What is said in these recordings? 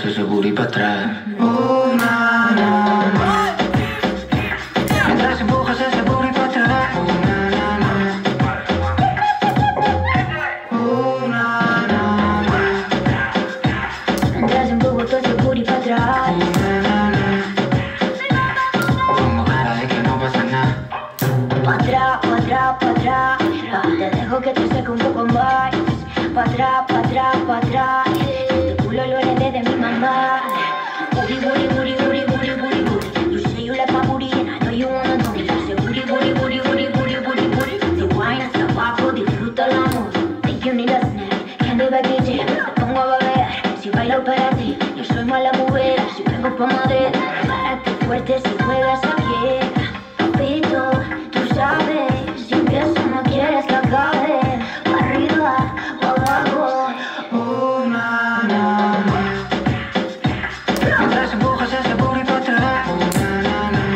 ese booty pa' atrás. Na, na, na. Mientras empujas ese booty pa' atrás. Na, na, na. Na, na, na. Mientras empujo todo ese booty pa' atrás. Na, na, na. Pongo cara de que no pasa nada. Pa' atrás, pa' atrás, pa' atrás. Te dejo que te seque un poco más. Pa' atrás, pa' atrás, pa' atrás. Este culo lo heredé de mi mamá. Booty, booty, booty, booty, booty, booty, booty. You say you like my booty and I know you wanna know me. You say booty, booty, booty, booty, booty, booty, booty. Te wine hasta abajo, disfruta el amor. Think you need a snack, candy Becky J. Te pongo a beber, si bailo para ti. Yo soy mala mujer, si vengo pa' Madrid. Párate fuerte si juegas a pie. Papito, tú sabes, si empiezo no quieres que acabe. Pa' arriba, pa' abajo. Na, na, na. Mientras empujas ese booty pa' atrás. Na, na, na.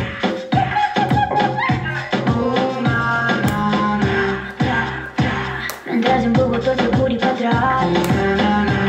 Na, na, na. Mientras empujo todo ese booty pa' atrás. Na, na, na.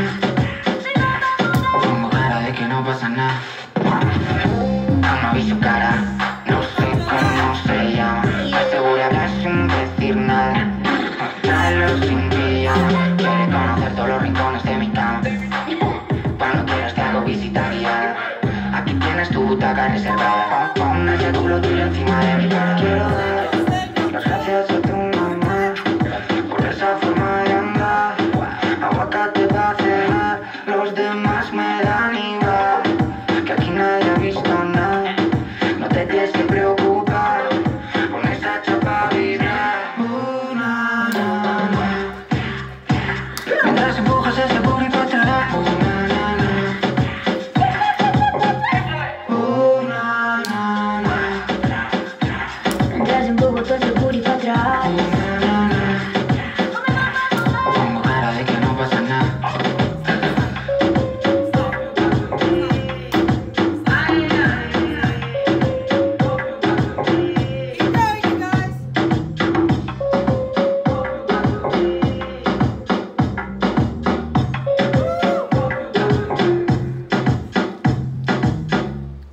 Pongo cara de que no pasa nada. Aún no vi su cara, no sé cómo se llama. Asegura hablar sin decir nada. Tráelo sin pijama. Quiere conocer todos los rincones de mi cama. Cuando quieras te hago visita guiada. Aquí tienes tu butaca reservada. Pon ese culo tuyo encima de mi cara. Quiero dar las gracias a tu mamá por esa forma de andar. Aguacate va a cenar, los demás me dan igual. Que aquí nadie ha visto nada. No te tienes que preocupar con esa chapa vibrar. Na, na, na. Mientras empujas ese